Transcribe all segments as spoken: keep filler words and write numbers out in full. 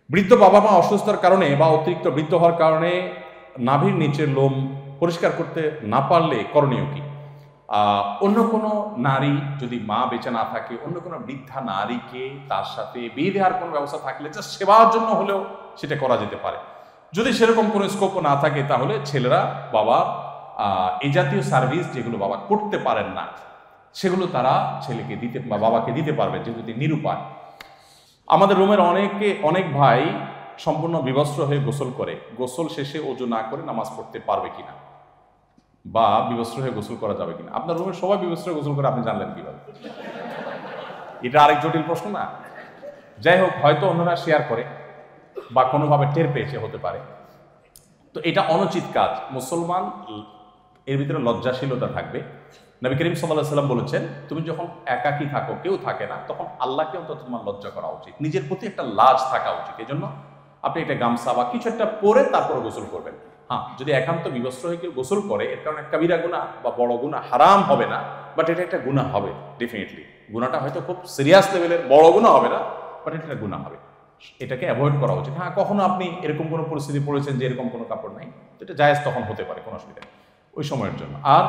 বৃদ্ধ বাবা মা অসুস্থতার কারণে বা অতিরিক্ত বৃদ্ধ হওয়ার কারণে নাভির নিচের লোম পরিষ্কার করতে না পারলে করণীয় কি? অন্য কোনো নারী যদি মা বেঁচে না থাকে, অন্য কোনো বৃদ্ধা নারীকে তার সাথে বিয়ে দেওয়ার কোনো ব্যবস্থা থাকলে যা সেবার জন্য হলেও সেটা করা যেতে পারে। যদি সেরকম কোনো স্কোপও না থাকে তাহলে ছেলেরা বাবা এই জাতীয় সার্ভিস যেগুলো বাবা করতে পারেন না সেগুলো তারা ছেলেকে দিতে বা বাবাকে দিতে পারবে, যেহেতু নিরুপায়। আমাদের রুমের অনেকে অনেক ভাই সম্পূর্ণ বিবস্ত্র হয়ে গোসল করে, গোসল শেষে ওযু না করে নামাজ পড়তে পারবে কিনা বা বিবস্ত্র হয়ে গোসল করা যাবে কিনা? আপনার রুমের সবাই বিবস্ত্র হয়ে গোসল করে, আপনি জানলেন কিভাবে? এটা আরেক জটিল প্রশ্ন না? যাই হোক, হয়তো অন্যরা শেয়ার করে বা কোনোভাবে টের পেয়েছে, হতে পারে। তো এটা অনুচিত কাজ। মুসলমান এর ভিতরে লজ্জাশীলতা থাকবে। নবী করিম সাল্লাল্লাহু আলাইহি ওয়াসাল্লাম বলেছেন, তুমি যখন একাকী থাকো, কেউ থাকে না, তখন আল্লাহকে অন্তত তোমার লজ্জা করা উচিত, নিজের প্রতি একটা লাজ থাকা উচিত। এই জন্য আপনি একটা গামছা বা কিছু একটা পরে তারপরে গোসল করবেন। হ্যাঁ, যদি একান্ত বিবস্ত্র হয়ে কেউ গোসল করে, এর কারণে কাবিরা গুনাহ বা বড় গুনাহ, হারাম হবে না, বাট এটা একটা গুনাহ হবে ডেফিনেটলি। গুনাহটা হয়তো খুব সিরিয়াস লেভেলের, বড় গুনাহ হবে না, বাট এটা একটা গুনাহ হবে। এটাকে অ্যাভয়েড করা উচিত। হ্যাঁ, কখনো আপনি এরকম কোনো পরিস্থিতি পড়েছেন যে এরকম কোনো কাপড় নাই, তো এটা জায়েজ তখন হতে পারে, কোনো অসুবিধা নেই ওই সময়ের জন্য। আর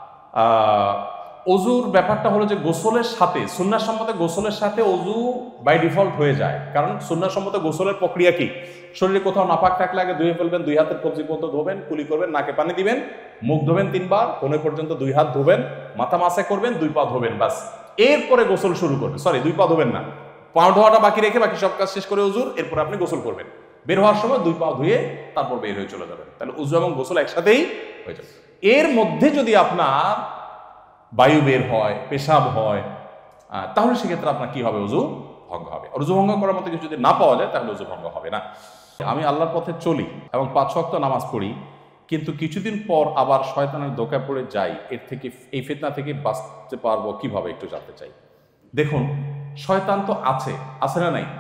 অজুর ব্যাপারটা হলো যে গোসলের সাথে, সুন্নাহ সম্মত গোসলের সাথে অজু বাই ডিফল্ট হয়ে যায়। কারণ সুন্নাহ সম্মত গোসলের প্রক্রিয়া কি? শরীরে কোথাও নাপাক থাকলে আগে ধুয়ে ফেলবেন, দুই হাতের কবজি পর্যন্ত ধোবেন, কুলি করবেন, নাকে পানি দিবেন, মুখ ধোবেন তিনবার, কোণে পর্যন্ত দুই হাত ধোবেন, মাথা মাসে করবেন, দুই পা ধোবেন, বাস। এরপরে গোসল শুরু করবেন। সরি, দুই পা ধোবেন না, পা ধোয়াটা বাকি রেখে বাকি সব কাজ শেষ করে অজুর, এরপরে আপনি গোসল করবেন। বের হওয়ার সময় দুই পা ধুয়ে তারপর বের হয়ে চলে যাবেন। তাহলে অজু এবং গোসল একসাথেই হয়ে যাবে। এর মধ্যে যদি আপনার বায়ু বের হয়, পেশাব হয়, তাহলে সেক্ষেত্রে আপনার কি হবে? অজু ভঙ্গ হবে। অজু ভঙ্গ করার মতো কিছু যদি না পাওয়া যায় তাহলে অজু ভঙ্গ হবে না। আমি আল্লাহর পথে চলি এবং পাঁচ ওয়াক্ত নামাজ পড়ি, কিন্তু কিছুদিন পর আবার শয়তানের ধোঁকায় পড়ে যাই, এর থেকে, এই ফিতনা থেকে বাঁচতে পারবো কিভাবে একটু জানতে চাই। দেখুন, শয়তান তো আছে, আছে না নাই?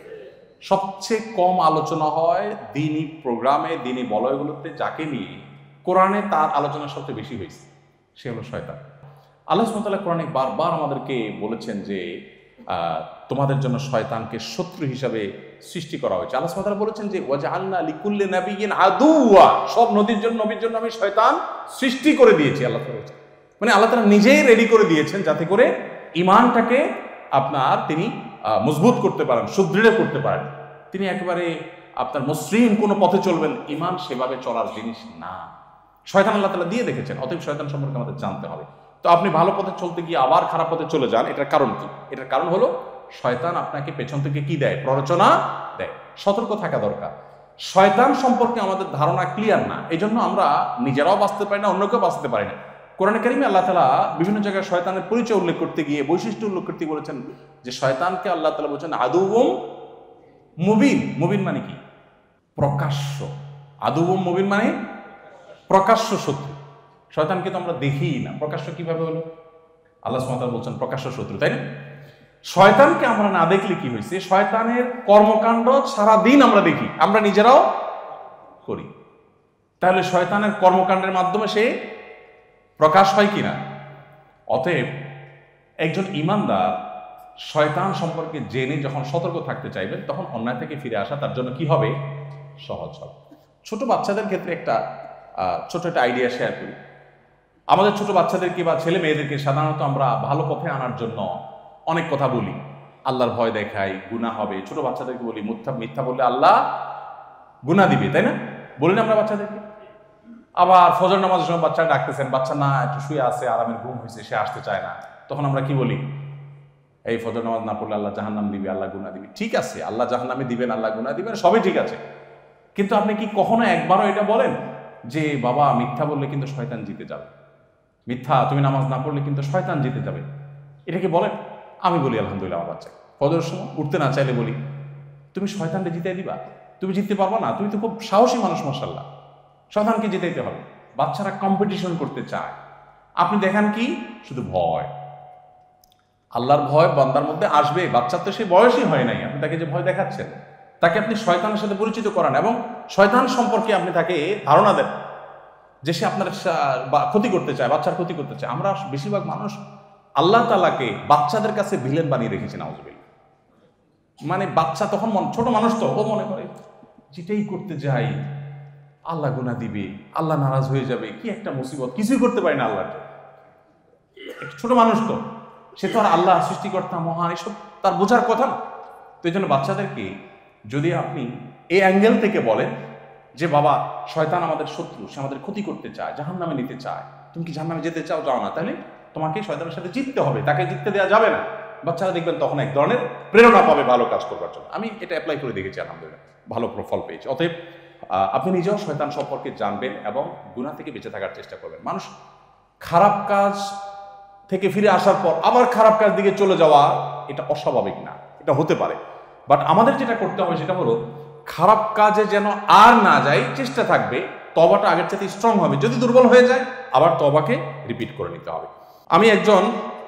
সবচেয়ে কম আলোচনা হয় দ্বীনি প্রোগ্রামে, দ্বীনি বলয়গুলোতে যাকে নিয়ে কোরআনে তার আলোচনা সবচেয়ে বেশি হয়েছে, সে হলো শয়তান। আল্লাহ সুবহানাহু ওয়া তাআলা কোরআনে বারবার আমাদেরকে বলেছেন যে তোমাদের জন্য শয়তানকে শত্রু হিসাবে সৃষ্টি করা হয়েছে। আল্লাহ সুবহানাহু ওয়া তাআলা বলেছেন যে ওয়াজআলনা লিকুল্লি নাবিয়্যিন আদুওয়া, সব নবীর জন্য নবীর জন্য আমি শয়তান সৃষ্টি করে দিয়েছি। আল্লাহ তাআলা বলেছেন, মানে আল্লাহ তাআলা নিজেই রেডি করে দিয়েছেন যাতে করে ঈমানটাকে আপনার তিনি মজবুত করতে পারেন, সুদৃঢ় করতে পারেন। তিনি একেবারে আপনার মসৃণ কোনো পথে চলবেন, ঈমান সেভাবে চলার জিনিস না। শয়তান আল্লাহ তাআলা দিয়ে দেখেছেন, অতএব শয়তান সম্পর্কে আমাদের জানতে হবে। তো আপনি ভালো পথে চলতে গিয়ে আবার খারাপ পথে চলে যান, এটার কারণ কি? এটার কারণ হলো শয়তান আপনাকে পেছন থেকে কি দেয়? প্ররোচনা দেয়। সতর্ক থাকা দরকার। শয়তান সম্পর্কে আমাদের ধারণা ক্লিয়ার না, এই জন্য আমরা নিজেরাও বাঁচতে পারি না, অন্যকেও বাঁচতে পারি না। কোরআনে কারিমে আল্লাহ তাআলা বিভিন্ন জায়গায় শয়তানের পরিচয় উল্লেখ করতে গিয়ে, বৈশিষ্ট্য উল্লেখ করতে বলেছেন যে শয়তানকে আল্লাহ তাআলা বলেছেন আদুউম মুবিন। মুবিন মানে কি? প্রকাশ্য। আদুউম মুবিন মানে প্রকাশ্য শত্রু। শয়তানকে তো আমরা দেখি না, প্রকাশ্য কিভাবে হলো? আল্লাহ সুবহানাহু ওয়া তাআলা বলছেন প্রকাশ্য শত্রু, তাই না? শয়তানকে আমরা না দেখলে কি হয়েছে? শয়তানের কর্মকাণ্ড সারাদিন আমরা দেখি, আমরা নিজেরাও করি। তাহলে শয়তানের কর্মকাণ্ডের মাধ্যমে সে প্রকাশ হয় কিনা? অতএব একজন ঈমানদার শয়তান সম্পর্কে জেনে যখন সতর্ক থাকতে চাইবেন, তখন অন্যায় থেকে ফিরে আসা তার জন্য কি হবে? সহজ হবে। ছোট বাচ্চাদের ক্ষেত্রে একটা ছোট একটা আইডিয়া শেয়ার করি। আমাদের ছোট বাচ্চাদেরকে বা ছেলে মেয়েদেরকে সাধারণত আমরা ভালো পথে আনার জন্য অনেক কথা বলি, আল্লাহর ভয় দেখাই, গুনাহ হবে। ছোট বাচ্চাদেরকে বলি মিথ্যা মিথ্যা বললে আল্লাহ গুনাহ দিবে, তাই না? বলি না আমরা বাচ্চাদেরকে? আবার ফজর নামাজের সময় বাচ্চা ডাকতেছেন, বাচ্চা না একটু শুয়ে আছে, আরামের ঘুম হয়েছে, সে আসতে চায় না, তখন আমরা কি বলি? এই ফজর নামাজ না পড়লে আল্লাহ জাহান্নাম দিবে, আল্লাহ গুনাহ দিবে। ঠিক আছে, আল্লাহ জাহান্নামে দিবেন, আল্লাহ গুনাহ দিবেন, সবই ঠিক আছে, কিন্তু আপনি কি কখনো একবারও এটা বলেন যে বাবা মিথ্যা বললে কিন্তু শয়তান জিতে যাবে, মিথ্যা তুমি নামাজ না পড়লে কিন্তু শয়তান জিতে যাবে? এটা কি বলেন? আমি বলি আলহামদুলিল্লাহ, আমার বাচ্চা ফজরের সময় উঠতে না চাইলে বলি তুমি শয়তানকে জিতে দিবা, তুমি জিততে পারবা না, তুমি তো খুব সাহসী মানুষ, মাশাআল্লাহ, শয়তানকে জিতাইতে হবে। বাচ্চারা কম্পিটিশন করতে চায়, আপনি দেখেন কি শুধু ভয়। আল্লাহর ভয় বান্দার মধ্যে আসবে, বাচ্চার তো সে বয়সই হয় নাই, আপনি তাকে যে ভয় দেখাচ্ছেন, তাকে আপনি শয়তানের সাথে পরিচিত করান এবং শয়তান সম্পর্কে আপনি তাকে ধারণা দেন যে সে আপনার ক্ষতি করতে চায়, বাচ্চার ক্ষতি করতে চায়। আমরা বেশিরভাগ মানুষ আল্লাহ তাআলাকে বাচ্চাদের কাছে ভিলেন বানিয়ে রেখেছি, নাউযুবিল্লাহ। মানে বাচ্চা তখন মন, ছোট মানুষ তো, ও মনে করে যেটাই করতে যাই আল্লাহ গুনাহ দিবে, আল্লাহ নারাজ হয়ে যাবে, কি একটা মুসিবত, কিছুই করতে পারি না আল্লাহর জন্য। ছোট মানুষ তো, সে তো আর আল্লাহ সৃষ্টিকর্তা মহান এসব তার বোঝার কথা না। তো এই জন্য বাচ্চাদেরকে যদি আপনি এই অ্যাঙ্গেল থেকে বলেন যে বাবা শয়তান আমাদের শত্রু, সে আমাদের ক্ষতি করতে চায়, জাহান্নামে নিতে চায়, তুমি কি জাহান্নামে যেতে চাও? যাও না, তাহলে তোমাকে শয়তানের সাথে জিততে হবে, তাকে জিততে দেওয়া যাবে না। বাচ্চারা দেখবেন তখন এক ধরনের প্রেরণা পাবে ভালো কাজ করবার জন্য। আমি এটা অ্যাপ্লাই করে দেখেছি, আলহামদুলিল্লাহ ভালো ফল পেয়েছি। অতএব আপনি নিজেও শয়তান সম্পর্কে জানবেন এবং গুনাহ থেকে বেঁচে থাকার চেষ্টা করবেন। মানুষ খারাপ কাজ থেকে ফিরে আসার পর আবার খারাপ কাজ দিকে চলে যাওয়া, এটা অস্বাভাবিক না, এটা হতে পারে। বাট আমাদের যেটা করতে হবে সেটা হলো খারাপ কাজে যেন আর না যায়, চেষ্টা থাকবে, তওবাটা আগের চাইতে স্ট্রং হবে। যদি দুর্বল হয়ে যায় আবার তওবাকে রিপিট করে নিতে হবে। আমি একজন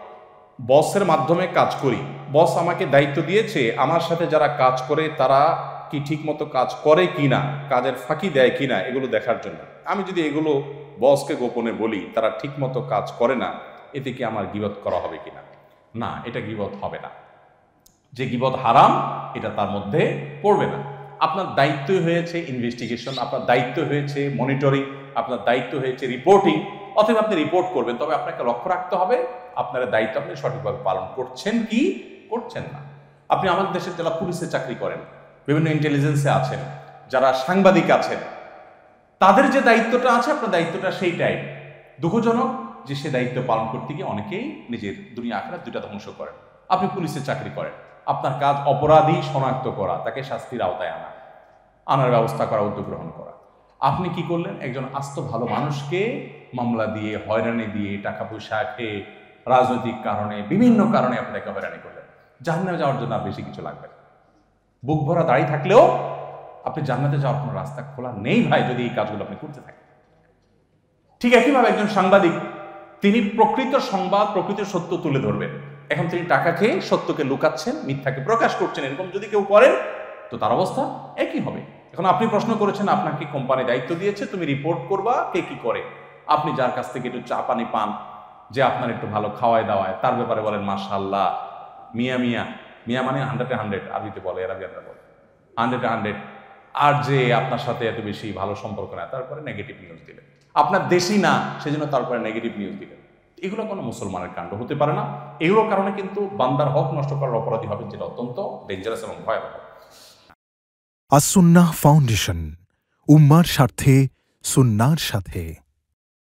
বসের মাধ্যমে কাজ করি, বস আমাকে দায়িত্ব দিয়েছে আমার সাথে যারা কাজ করে তারা কি ঠিক মতো কাজ করে কিনা, কাজের ফাঁকি দেয় কিনা, এগুলো দেখার জন্য। আমি যদি এগুলো বসকে গোপনে বলি তারা ঠিক মতো কাজ করে না, এতে কি আমার গীবত করা হবে কিনা? না, এটা গীবত হবে না। যে গীবত হারাম এটা তার মধ্যে পড়বে না। আপনার দায়িত্ব হয়েছে ইনভেস্টিগেশন, আপনার দায়িত্ব হয়েছে মনিটরিং, আপনার দায়িত্ব হয়েছে রিপোর্টিং। অতএব আপনি রিপোর্ট করবেন, তবে আপনাকে লক্ষ্য রাখতে হবে আপনার দায়িত্ব আপনি সঠিকভাবে পালন করছেন কি করছেন না। আপনি আমাদের দেশের যারা পুলিশে চাকরি করেন, বিভিন্ন ইন্টেলিজেন্সে আছেন, যারা সাংবাদিক আছেন, তাদের যে দায়িত্বটা আছে আপনার দায়িত্বটা সেইটাই। দুঃখজনক যে সে দায়িত্ব পালন করতে গিয়ে অনেকেই নিজের দুনিয়া আখিরাত দুইটা ধ্বংস করেন। আপনি পুলিশে চাকরি করেন, আপনার কাজ অপরাধী শনাক্ত করা, তাকে শাস্তির আওতায় আনা, আনার ব্যবস্থা করা, উদ্যোগ গ্রহণ করা। আপনি কি করলেন? একজন আস্ত ভালো মানুষকে মামলা দিয়ে, হয়রানি দিয়ে, টাকা পয়সা খেয়ে, রাজনৈতিক কারণে, বিভিন্ন কারণে আপনি তাকে হয়রানি করলেন। জাহান্নামে যাওয়ার জন্য আর বেশি কিছু লাগবে না। বুক ভরা দাড়ি থাকলেও আপনি জান্নাতে যাওয়ার কোনো রাস্তা খোলা নেই ভাই, যদি এই কাজগুলো আপনি করতে থাকেন। ঠিক একইভাবে একজন সাংবাদিক, তিনি প্রকৃত সংবাদ, প্রকৃত সত্য তুলে ধরবেন। এখন তিনি টাকা খেয়ে সত্যকে লুকাচ্ছেন, মিথ্যাকে প্রকাশ করছেন, এরকম যদি কেউ করেন তো তার অবস্থা একই হবে। এখন আপনি প্রশ্ন করেছেন, আপনাকে কোম্পানি দায়িত্ব দিয়েছে তুমি রিপোর্ট করবা কে কি করে। আপনি যার কাছ থেকে একটু চা পানি পান, যে আপনার একটু ভালো খাওয়ায় দাওয়ায়, তার ব্যাপারে বলেন মাশাআল্লাহ, মিয়া মিয়া, মিয়া মানে হান্ড্রেডে হান্ড্রেড, আরবিতে বলে, এরাবিয়ানরা বলে হান্ড্রেডে হান্ড্রেড। আর যে আপনার সাথে এত বেশি ভালো সম্পর্ক না, তারপরে নেগেটিভ নিউজ দিলেন। আপনার দেশই না সেজন্য তারপরে নেগেটিভ নিউজ দিলেন। এগুলো কোনো মুসলমানের কাণ্ড হতে পারে না। এগুলোর কারণে কিন্তু বান্দার হক নষ্ট করার অপরাধী হবে, যেটা অত্যন্ত ডেঞ্জারাস এবং ভয়াবহ। আস-সুন্নাহ ফাউন্ডেশন, উম্মার স্বার্থে সুন্নাহর সাথে।